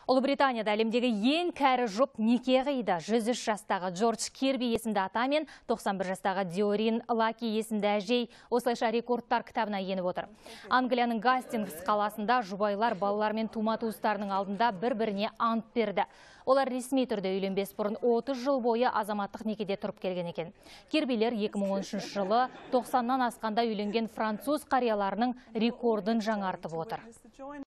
Ұлыбританияда әлемдегі ең кәрі жұп неке қиды. 103 жастағы Джордж Кирби есімді ата мен 91 жастағы Диорин Лаки есімді әжей осылайша рекордтар кітабына еніп отыр. Англияның Гастингс қаласында жұбайлар балалар мен тума-туыстарының алдында бір-біріне ант берді. Олар ресми түрде үйленбес бұрын 30 жыл бойы азаматтық некеде тұрып келген екен. Кирбилер 2013 жылы 90-нан асқанда үйленген француз қарияларының рекордын жаңартып отыр.